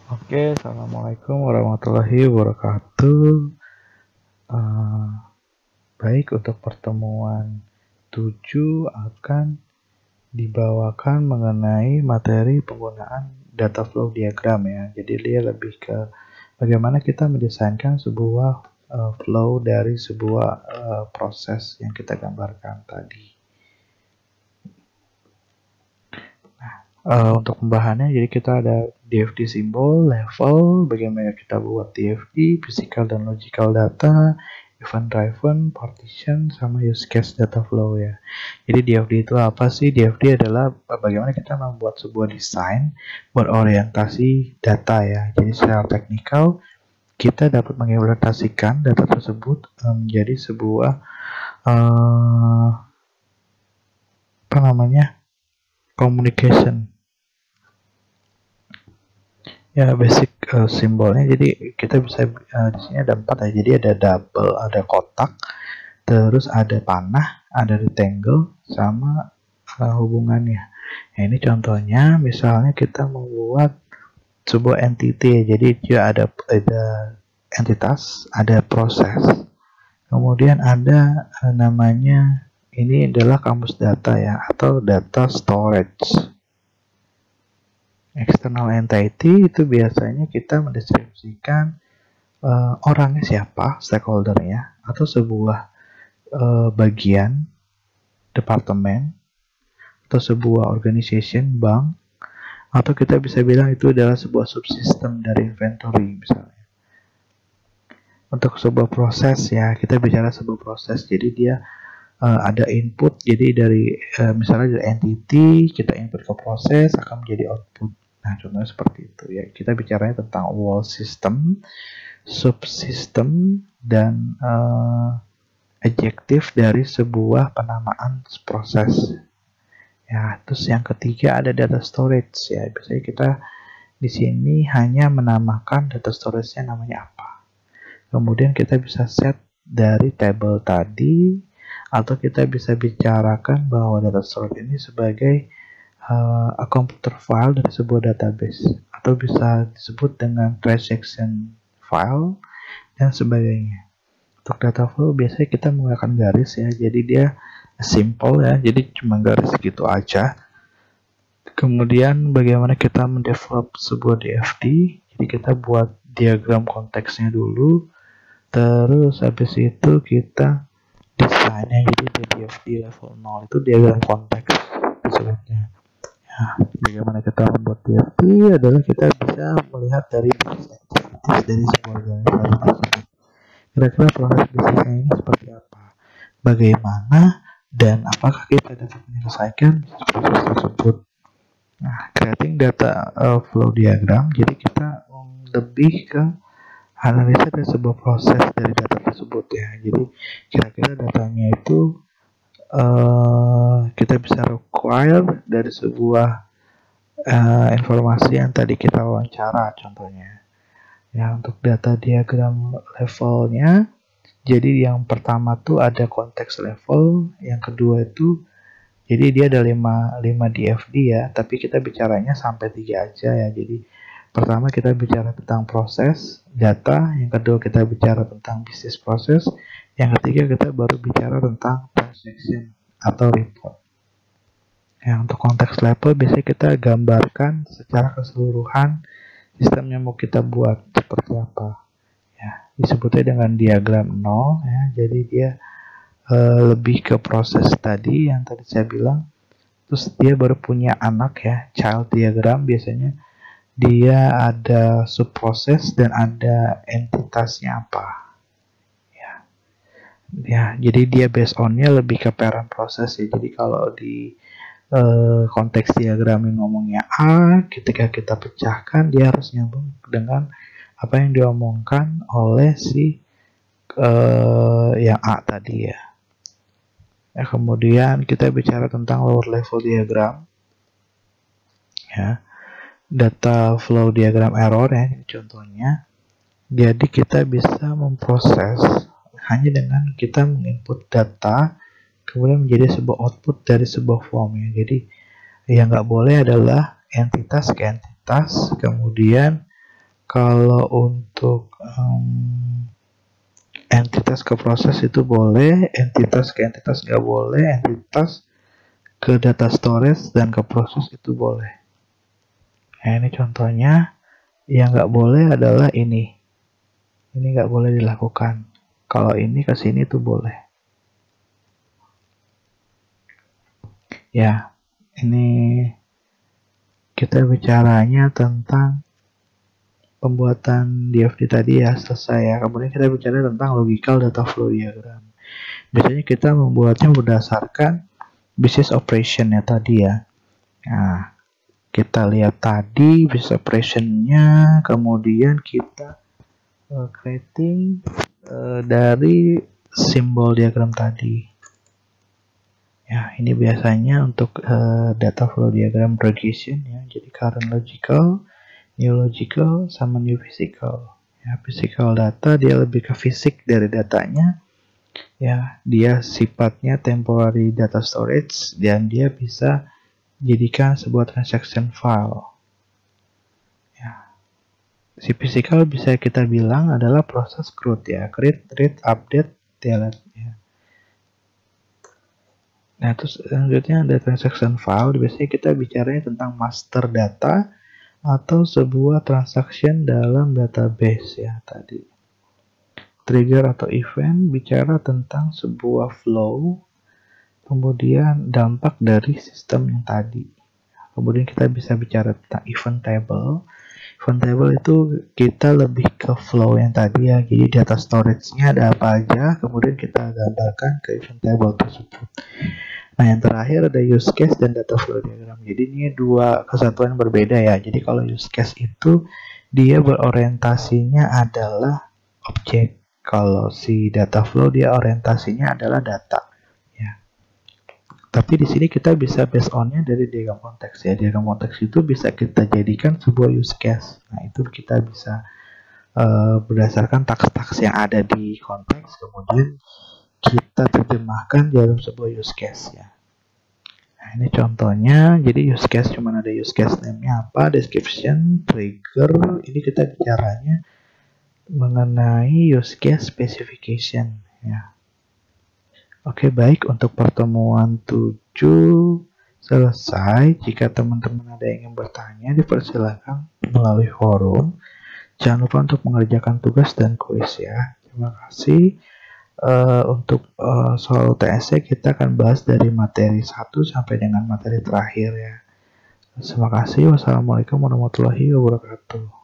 Oke, assalamualaikum warahmatullahi wabarakatuh. Eh, Baik, untuk pertemuan 7 akan dibawakan mengenai materi penggunaan data flow diagram ya. Jadi dia lebih ke bagaimana kita mendesainkan sebuah flow dari sebuah proses yang kita gambarkan tadi. Untuk pembahasannya, jadi kita ada DFD simbol, level, bagaimana kita buat DFD, physical dan logical data, event driven, partition, sama use case data flow ya. Jadi DFD itu apa sih? DFD adalah bagaimana kita membuat sebuah desain berorientasi data ya. Jadi secara teknikal kita dapat mengimplementasikan data tersebut menjadi sebuah communication. Ya, basic simbolnya, jadi kita bisa di sini ada 4 ya. Jadi ada double, ada kotak, terus ada panah, ada rectangle, sama hubungannya. Nah, ini contohnya, misalnya kita membuat sebuah entity ya. Jadi dia ada entitas, ada proses, kemudian ada namanya, ini adalah kamus data ya, atau data storage. External entity itu biasanya kita mendeskripsikan orangnya siapa, stakeholdernya, atau sebuah bagian, departemen, atau sebuah organization, bank, atau kita bisa bilang itu adalah sebuah subsistem dari inventory misalnya. Untuk sebuah proses ya, kita bicara sebuah proses, jadi dia ada input, jadi dari misalnya dari entity kita input ke proses akan menjadi output. Nah, contohnya seperti itu ya. Kita bicaranya tentang wall system, subsystem, dan adjektif dari sebuah penamaan proses. Ya, terus yang ketiga ada data storage ya. Biasanya kita di sini hanya menamakan data storage-nya namanya apa. Kemudian kita bisa set dari table tadi, atau kita bisa bicarakan bahwa data storage ini sebagai a computer file dari sebuah database, atau bisa disebut dengan transaction file dan sebagainya. Untuk data flow biasanya kita menggunakan garis ya, jadi dia simple ya, jadi cuma garis gitu aja. Kemudian bagaimana kita mendevelop sebuah DFD, jadi kita buat diagram konteksnya dulu, terus habis itu kita desainnya, jadi DFD level 0 itu diagram konteks disebutnya. Nah, bagaimana kita membuat DFD adalah kita bisa melihat dari bisnis aktivitas dari sebuah organisasi tersebut. Kira-kira proses bisnisnya ini seperti apa? Bagaimana dan apakah kita dapat menyelesaikan proses tersebut? Nah, creating data flow diagram, jadi kita lebih ke analisa dari sebuah proses dari data tersebut ya. Jadi kira-kira datanya itu kita bisa require dari sebuah informasi yang tadi kita wawancara contohnya. Ya, untuk data diagram levelnya, jadi yang pertama tuh ada konteks level, yang kedua itu jadi dia ada 5 DFD ya, tapi kita bicaranya sampai 3 aja ya. Jadi pertama kita bicara tentang proses data, yang kedua kita bicara tentang bisnis proses, yang ketiga kita baru bicara tentang transaction atau report. Ya, untuk konteks level biasanya kita gambarkan secara keseluruhan sistem yang mau kita buat seperti apa. Ya, disebutnya dengan diagram 0 ya. Jadi dia lebih ke proses tadi yang tadi saya bilang. Terus dia baru punya anak ya, child diagram, biasanya dia ada subproses dan ada entitasnya apa. Ya, jadi dia based on-nya lebih ke parent proses ya. Jadi kalau di konteks diagram yang ngomongnya A, ketika kita pecahkan dia harus nyambung dengan apa yang diomongkan oleh si yang A tadi ya. Ya, kemudian kita bicara tentang lower level diagram ya, data flow diagram error ya, contohnya. Jadi kita bisa memproses hanya dengan kita menginput data kemudian menjadi sebuah output dari sebuah form ya. Jadi yang nggak boleh adalah entitas ke entitas, kemudian Kalau untuk entitas ke proses itu boleh, entitas ke entitas nggak boleh, entitas ke data storage dan ke proses itu boleh. Nah, ini contohnya. Yang nggak boleh adalah ini. Ini nggak boleh dilakukan. Kalau ini ke sini itu boleh. Ya, ini kita bicaranya tentang pembuatan DFD tadi ya, selesai ya. Kemudian kita bicara tentang logical data flow diagram. Biasanya kita membuatnya berdasarkan business operation ya tadi ya. Nah, kita lihat tadi business operation-nya, kemudian kita creating dari simbol diagram tadi. Ya, ini biasanya untuk data flow diagram regression ya. Jadi current logical, new logical, sama new physical. Ya, physical data dia lebih ke fisik dari datanya. Ya, dia sifatnya temporary data storage dan dia bisa jadikan sebuah transaction file. Ya. Si physical bisa kita bilang adalah proses CRUD ya, create, read, update, delete ya. Nah, terus selanjutnya ada transaction file. Biasanya kita bicaranya tentang master data atau sebuah transaction dalam database ya tadi. Trigger atau event bicara tentang sebuah flow, kemudian dampak dari sistem yang tadi. Kemudian kita bisa bicara tentang event table. Event table itu kita lebih ke flow yang tadi ya. Jadi data storage-nya ada apa aja, kemudian kita gambarkan ke event table tersebut. Nah, yang terakhir ada use case dan data flow diagram. Jadi ini dua kesatuan berbeda ya. Jadi kalau use case itu dia berorientasinya adalah objek. Kalau si data flow dia orientasinya adalah data. Ya. Tapi di sini kita bisa based on-nya dari diagram konteks ya. Diagram konteks itu bisa kita jadikan sebuah use case. Nah, itu kita bisa berdasarkan taks-taks yang ada di konteks, kemudian kita terjemahkan dalam sebuah use case ya. Nah, ini contohnya. Jadi use case cuman ada use case name-nya apa, description, trigger. Ini kita bicaranya mengenai use case specification ya. Oke, baik, untuk pertemuan 7 selesai. Jika teman-teman ada yang ingin bertanya, dipersilakan melalui forum. Jangan lupa untuk mengerjakan tugas dan kuis ya. Terima kasih. Untuk soal UTS kita akan bahas dari materi 1 sampai dengan materi terakhir ya. Terima kasih. Wassalamualaikum warahmatullahi wabarakatuh.